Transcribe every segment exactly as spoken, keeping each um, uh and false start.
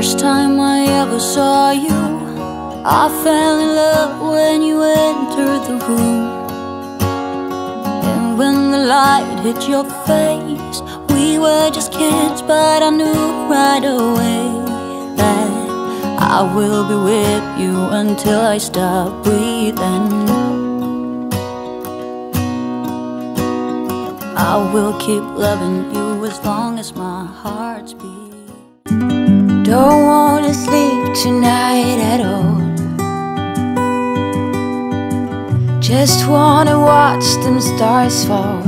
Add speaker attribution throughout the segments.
Speaker 1: first time I ever saw you, I fell in love when you entered the room. And when the light hit your face, we were just kids, but I knew right away that I will be with you until I stop breathing. I will keep loving you as long as my heart's beat. Don't wanna sleep tonight at all. Just wanna watch them stars fall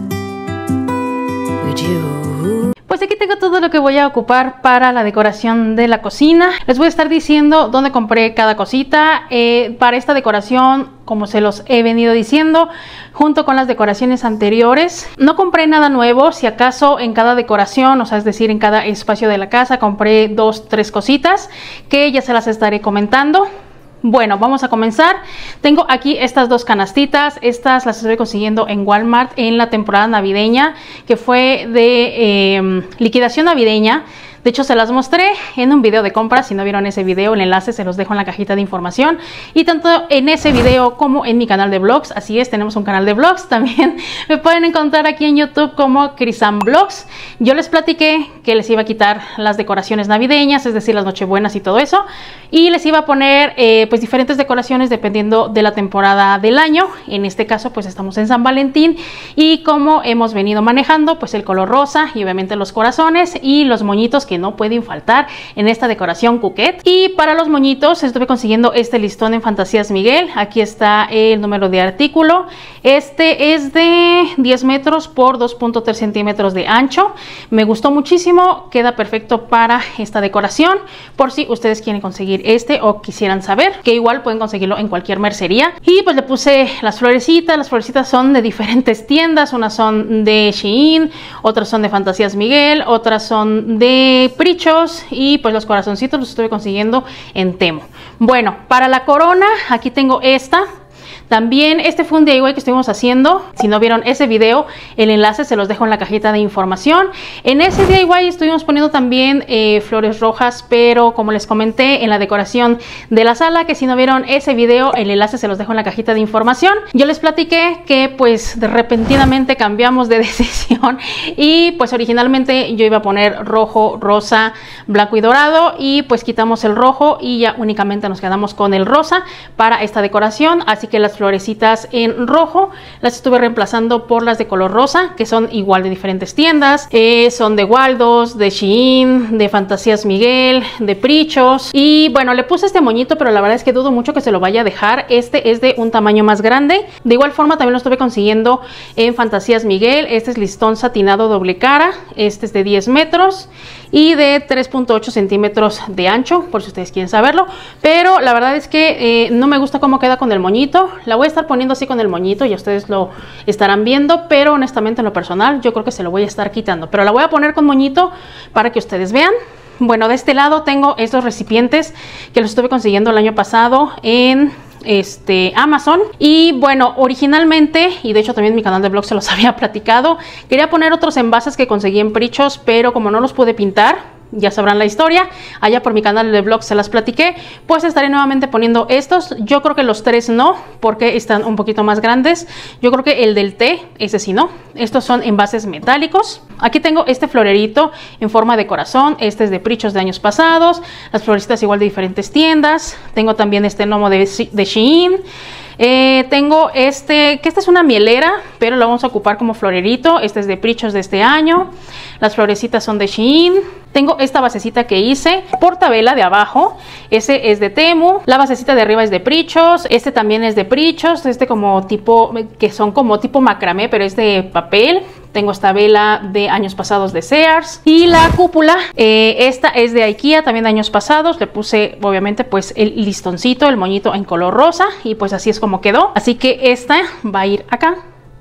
Speaker 1: with you.
Speaker 2: Pues aquí tengo todo lo que voy a ocupar para la decoración de la cocina. Les voy a estar diciendo dónde compré cada cosita. Eh, para esta decoración, como se los he venido diciendo, junto con las decoraciones anteriores, no compré nada nuevo. Si acaso en cada decoración, o sea, es decir, en cada espacio de la casa, compré dos, tres cositas que ya se las estaré comentando. Bueno, vamos a comenzar. Tengo aquí estas dos canastitas. Estas las estoy consiguiendo en Walmart en la temporada navideña, que fue de eh, liquidación navideña. De hecho, se las mostré en un video de compras. Si no vieron ese video, el enlace se los dejo en la cajita de información. Y tanto en ese video como en mi canal de vlogs. Así es, tenemos un canal de vlogs. También me pueden encontrar aquí en YouTube como Crisam Vlogs. Yo les platiqué que les iba a quitar las decoraciones navideñas, es decir, las nochebuenas y todo eso. Y les iba a poner eh, pues diferentes decoraciones dependiendo de la temporada del año. En este caso, pues estamos en San Valentín. Y como hemos venido manejando, pues el color rosa y obviamente los corazones y los moñitos que no pueden faltar en esta decoración coquette. Y para los moñitos estuve consiguiendo este listón en Fantasías Miguel. Aquí está el número de artículo. Este es de diez metros por dos punto tres centímetros de ancho. Me gustó muchísimo, queda perfecto para esta decoración. Por si ustedes quieren conseguir este o quisieran saber, que igual pueden conseguirlo en cualquier mercería. Y pues le puse las florecitas. Las florecitas son de diferentes tiendas. Unas son de Shein, otras son de Fantasías Miguel, otras son de Prichos, y pues los corazoncitos los estuve consiguiendo en Temu. Bueno, para la corona aquí tengo esta. También este fue un D I Y que estuvimos haciendo. Si no vieron ese video, el enlace se los dejo en la cajita de información. En ese D I Y estuvimos poniendo también eh, flores rojas, pero como les comenté en la decoración de la sala, que si no vieron ese video, el enlace se los dejo en la cajita de información. Yo les platiqué que pues de repentinamente cambiamos de decisión y pues originalmente yo iba a poner rojo, rosa, blanco y dorado, y pues quitamos el rojo y ya únicamente nos quedamos con el rosa para esta decoración. Así que las florecitas en rojo las estuve reemplazando por las de color rosa, que son igual de diferentes tiendas. Eh, son de Waldos, de Shein, de Fantasías Miguel, de Prichos. Y bueno, le puse este moñito, pero la verdad es que dudo mucho que se lo vaya a dejar. Este es de un tamaño más grande. De igual forma también lo estuve consiguiendo en Fantasías Miguel. Este es listón satinado doble cara. Este es de diez metros y de tres punto ocho centímetros de ancho, por si ustedes quieren saberlo. Pero la verdad es que eh, no me gusta cómo queda con el moñito. La voy a estar poniendo así con el moñito y ustedes lo estarán viendo, pero honestamente en lo personal yo creo que se lo voy a estar quitando. Pero la voy a poner con moñito para que ustedes vean. Bueno, de este lado tengo estos recipientes que los estuve consiguiendo el año pasado en este Amazon. Y bueno, originalmente, y de hecho también en mi canal de vlog se los había platicado, quería poner otros envases que conseguí en Prichos, pero como no los pude pintar, ya sabrán la historia, allá por mi canal de vlog se las platiqué, pues estaré nuevamente poniendo estos. Yo creo que los tres no, porque están un poquito más grandes. Yo creo que el del té, ese sí no. Estos son envases metálicos. Aquí tengo este florerito en forma de corazón. Este es de Prichos de años pasados. Las florecitas igual de diferentes tiendas. Tengo también este gnomo de, de Shein. Eh, tengo este, que esta es una mielera, pero lo vamos a ocupar como florerito. Este es de Prichos de este año. Las florecitas son de Shein. Tengo esta basecita que hice, portavela de abajo. Ese es de Temu. La basecita de arriba es de Prichos. Este también es de Prichos. Este como tipo, que son como tipo macramé, pero es de papel. Tengo esta vela de años pasados de Sears. Y la cúpula, eh, esta es de IKEA, también de años pasados. Le puse obviamente pues el listoncito, el moñito en color rosa. Y pues así es como quedó. Así que esta va a ir acá.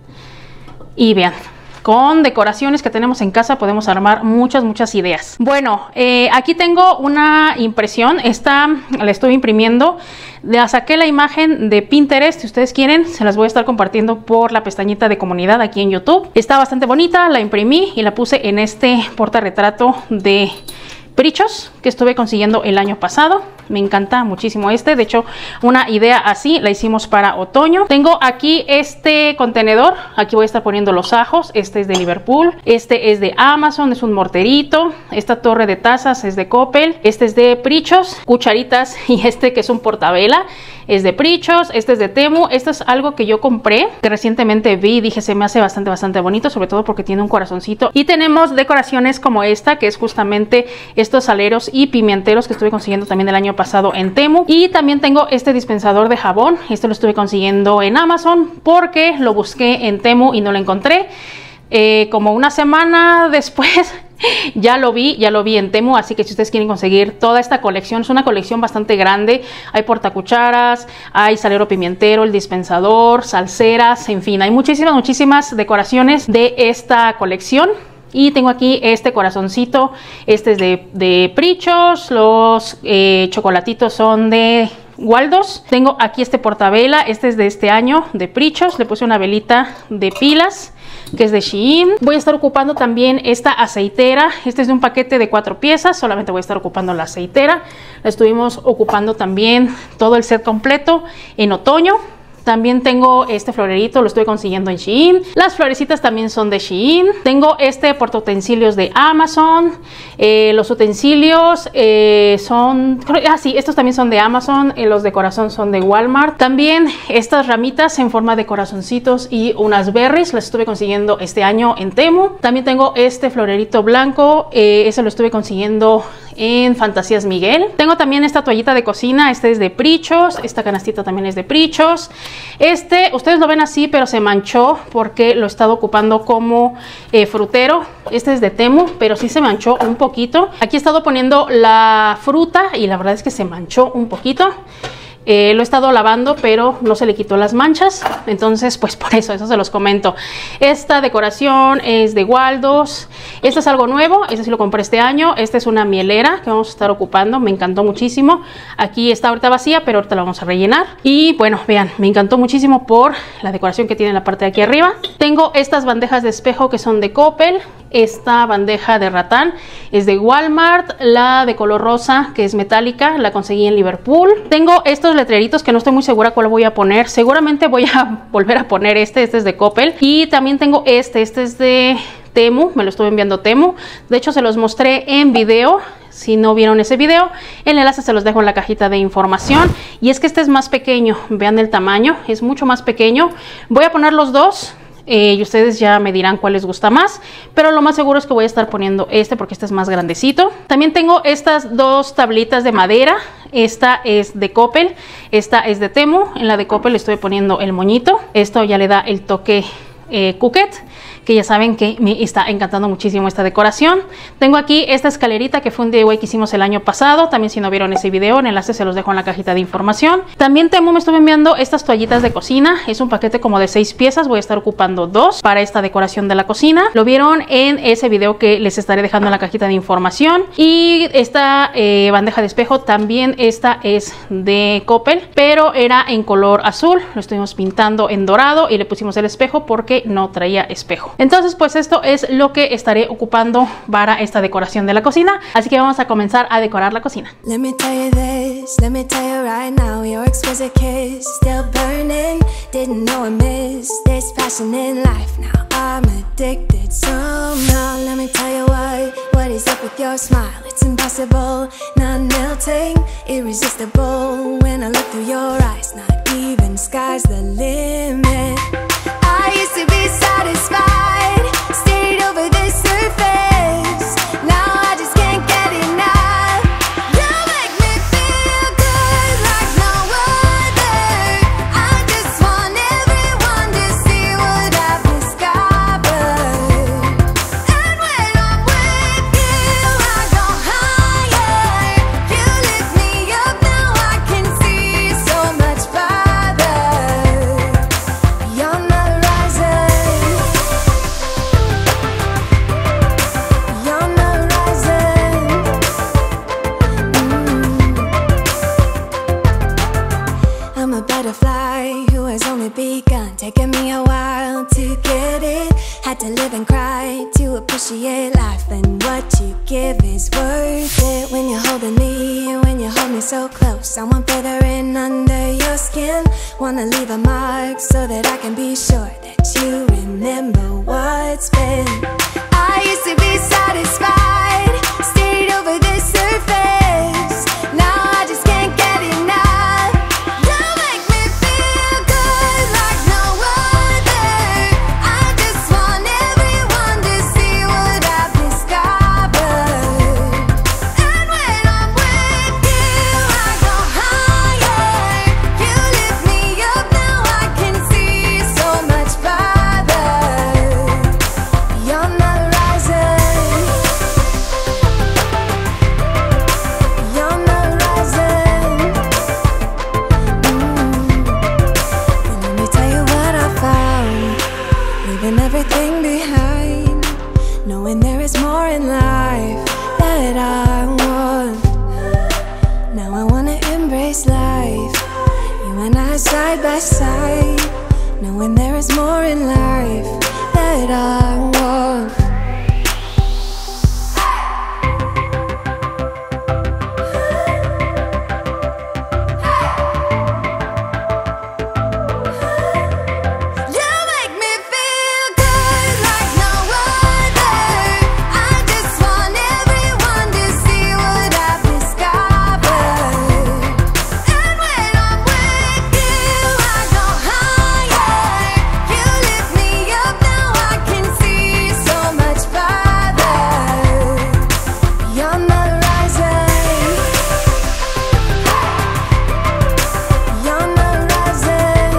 Speaker 2: Y vean, con decoraciones que tenemos en casa podemos armar muchas, muchas ideas. Bueno, eh, aquí tengo una impresión. Esta la estoy imprimiendo. La saqué la imagen de Pinterest. Si ustedes quieren, se las voy a estar compartiendo por la pestañita de comunidad aquí en YouTube. Está bastante bonita. La imprimí y la puse en este portarretrato de Prichos, que estuve consiguiendo el año pasado. Me encanta muchísimo este. De hecho, una idea así la hicimos para otoño. Tengo aquí este contenedor. Aquí voy a estar poniendo los ajos. Este es de Liverpool. Este es de Amazon. Es un morterito. Esta torre de tazas es de Coppel. Este es de Prichos. Cucharitas. Y este que es un portavela es de Prichos. Este es de Temu. Esto es algo que yo compré, que recientemente vi y dije se me hace bastante, bastante bonito. Sobre todo porque tiene un corazoncito. Y tenemos decoraciones como esta, que es justamente estos aleros y pimenteros que estuve consiguiendo también el año pasado en Temu. Y también tengo este dispensador de jabón. Este lo estuve consiguiendo en Amazon porque lo busqué en Temu y no lo encontré. Eh, como una semana después ya lo vi, ya lo vi en Temu, así que si ustedes quieren conseguir toda esta colección, es una colección bastante grande. Hay portacucharas, hay salero pimientero, el dispensador, salseras, en fin, hay muchísimas, muchísimas decoraciones de esta colección. Y tengo aquí este corazoncito, este es de, de Prichos, los eh, chocolatitos son de Waldos. Tengo aquí este portavela, este es de este año, de Prichos, le puse una velita de pilas, que es de Shein. Voy a estar ocupando también esta aceitera, este es de un paquete de cuatro piezas, solamente voy a estar ocupando la aceitera. La estuvimos ocupando también todo el set completo en otoño. También tengo este florerito, lo estoy consiguiendo en Shein. Las florecitas también son de Shein. Tengo este portautensilios de Amazon. Eh, los utensilios eh, son... Ah, sí, estos también son de Amazon. Eh, los de corazón son de Walmart. También estas ramitas en forma de corazoncitos y unas berries. Las estuve consiguiendo este año en Temu. También tengo este florerito blanco. Eh, ese lo estuve consiguiendo en Fantasías Miguel. Tengo también esta toallita de cocina. Este es de Prichos. Esta canastita también es de Prichos. Este, ustedes lo ven así, pero se manchó porque lo he estado ocupando como eh, frutero. Este es de Temu, pero sí se manchó un poquito. Aquí he estado poniendo la fruta y la verdad es que se manchó un poquito. Eh, lo he estado lavando, pero no se le quitó las manchas. Entonces, pues por eso, eso se los comento. Esta decoración es de Waldos. Este es algo nuevo. Este sí lo compré este año. Esta es una mielera que vamos a estar ocupando. Me encantó muchísimo. Aquí está ahorita vacía, pero ahorita la vamos a rellenar. Y bueno, vean, me encantó muchísimo por la decoración que tiene en la parte de aquí arriba. Tengo estas bandejas de espejo que son de Coppel. Esta bandeja de ratán es de Walmart. La de color rosa, que es metálica, la conseguí en Liverpool. Tengo estos letreritos que no estoy muy segura cuál voy a poner. Seguramente voy a volver a poner este. Este es de Coppel. Y también tengo este. Este es de Temu. Me lo estuve enviando Temu. De hecho, se los mostré en video. Si no vieron ese video, el enlace se los dejo en la cajita de información. Y es que este es más pequeño. Vean el tamaño. Es mucho más pequeño. Voy a poner los dos. Eh, y ustedes ya me dirán cuál les gusta más, pero lo más seguro es que voy a estar poniendo este porque este es más grandecito. También tengo estas dos tablitas de madera. Esta es de Coppel, esta es de Temu. En la de Coppel estoy poniendo el moñito. Esto ya le da el toque eh, coquette, que ya saben que me está encantando muchísimo esta decoración. Tengo aquí esta escalerita que fue un D I Y que hicimos el año pasado. También si no vieron ese video, el enlace se los dejo en la cajita de información. También Temu me estuve enviando estas toallitas de cocina. Es un paquete como de seis piezas. Voy a estar ocupando dos para esta decoración de la cocina. Lo vieron en ese video que les estaré dejando en la cajita de información. Y esta eh, bandeja de espejo también, esta es de Coppel, pero era en color azul. Lo estuvimos pintando en dorado y le pusimos el espejo porque no traía espejo. Entonces, pues esto es lo que estaré ocupando para esta decoración de la cocina. Así que vamos a comenzar a decorar la cocina.
Speaker 3: Let me tell you this, let me tell you right now, your exquisite kiss still burning. Didn't know I missed this passion in life. Now I'm addicted somehow. Let me tell you what, what is up with your smile? It's impossible, not melting, irresistible. When I look through your eyes, not even sky's the limit. I used to be satisfied, stayed over the surface. Now I just can't get enough. You make me feel good like no other. I just want everyone to see what I've discovered. And when I'm with you, I go higher. You lift me up, now I can see so much farther. Beyond the appreciate life, and what you give is worth it. When you're holding me, and when you hold me so close, I want further in under your skin. Wanna leave a mark so that I can be sure that you remember what's been. I used to be satisfied, stayed over the surface. Now I just can't get enough. You make me feel good like no other. I just want everyone to see what I've discovered. And when I'm with you, I go higher. You lift me up, now I can see so much farther. Beyond the horizon, beyond the horizon. Mm. And let me tell you what I found. Leaving everything behind, knowing there is more in life that I want. Now I wanna embrace life, you and I side by side, knowing there is more in life that I want. You make me feel good like no other. I just want everyone to see what I've discovered. And when I'm with you, I go higher. You lift me up, now I can see so much farther. Beyond the horizon, beyond the horizon.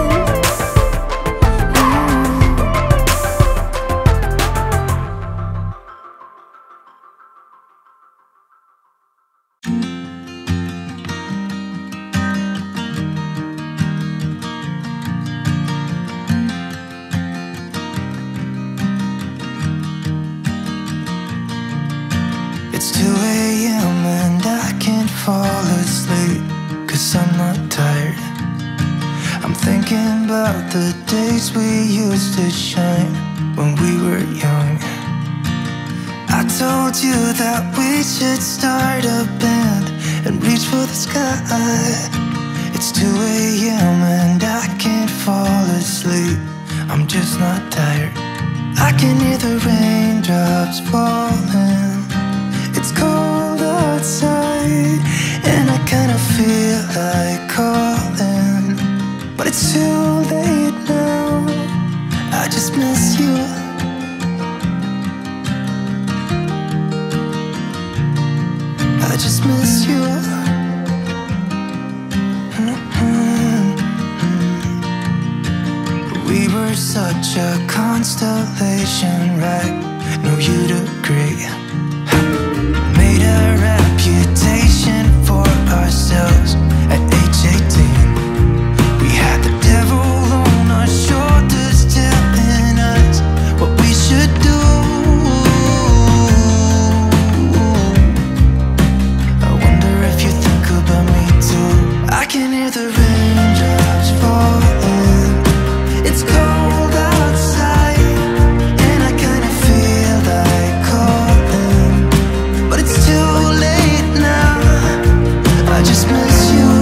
Speaker 4: It's two a.m. and I can't fall asleep, 'cause I'm not tired. I'm thinking about the days we used to shine when we were young. I told you that we should start a band and reach for the sky. It's two a.m. and I can't fall asleep, I'm just not tired. I can hear the raindrops falling. It's cold outside, and I kinda feel like calling, but it's too late now. I just miss you. I just miss you. We were such a constellation, right? No, you'd agree. Made a reputation for ourselves at age eighteen. We had the devil on our shoulders telling us what we should do. I wonder if you think about me too. I can hear the raindrops falling. It's cold outside, and I kinda feel like calling, but it's too late now. I just miss you.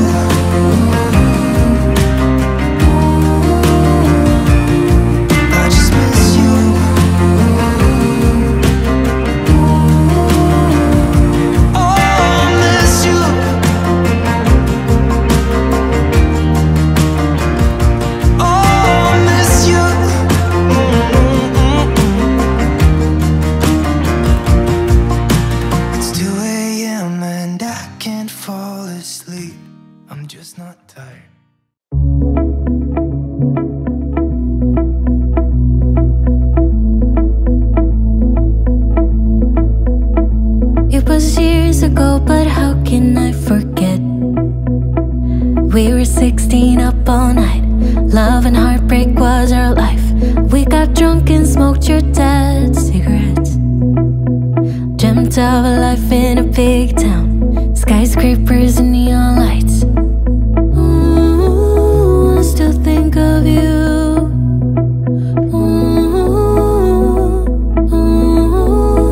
Speaker 4: I just miss you. Oh, I miss you. Oh, I miss you. It's two a.m. and I can't fall asleep, I'm just not tired.
Speaker 1: It was years ago, but how can I forget? We were sixteen, up all night. Love and heartbreak was our life. We got drunk and smoked your dad's cigarettes. Dreamt of a life in a big town, skyscrapers and neon lights. Ooh, I still think of you. Ooh, ooh.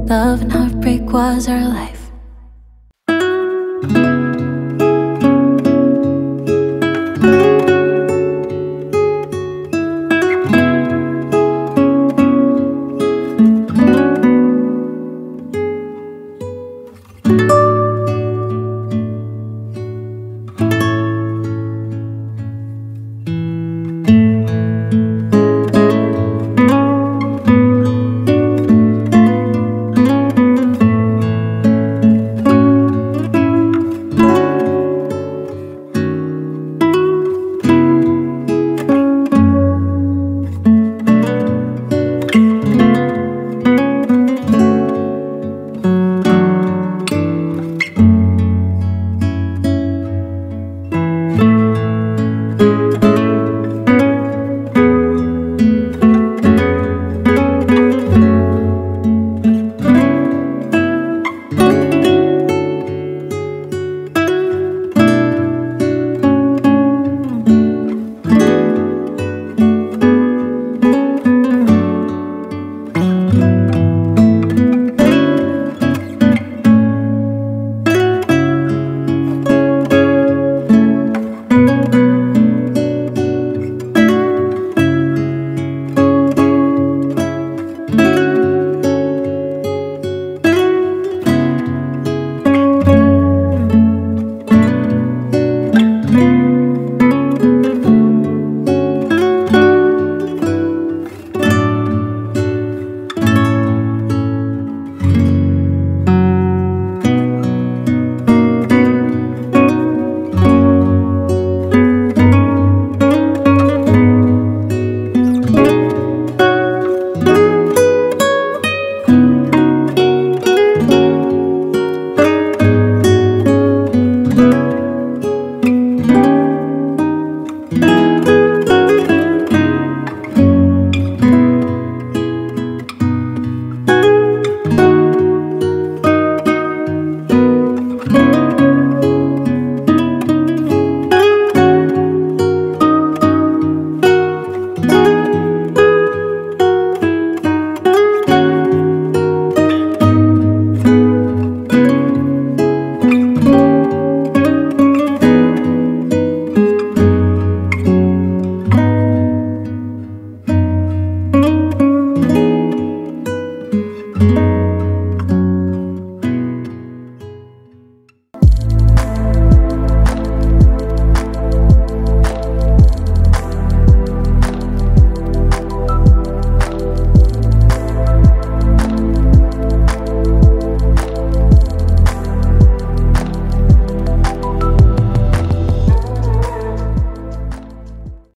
Speaker 1: Love and heartbreak was our life.